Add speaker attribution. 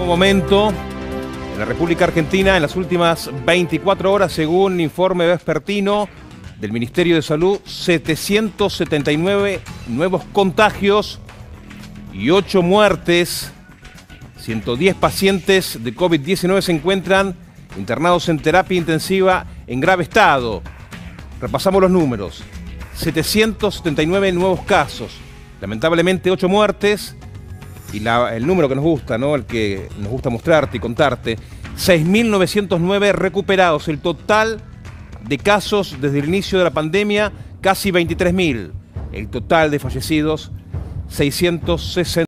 Speaker 1: Momento en la República Argentina en las últimas 24 horas, según informe vespertino del Ministerio de Salud, 779 nuevos contagios y 8 muertes. 110 pacientes de COVID-19 se encuentran internados en terapia intensiva en grave estado. Repasamos los números. 779 nuevos casos, lamentablemente 8 muertes. Y el número que nos gusta, ¿no? El que nos gusta mostrarte y contarte, 6.909 recuperados. El total de casos desde el inicio de la pandemia, casi 23.000. El total de fallecidos, 660.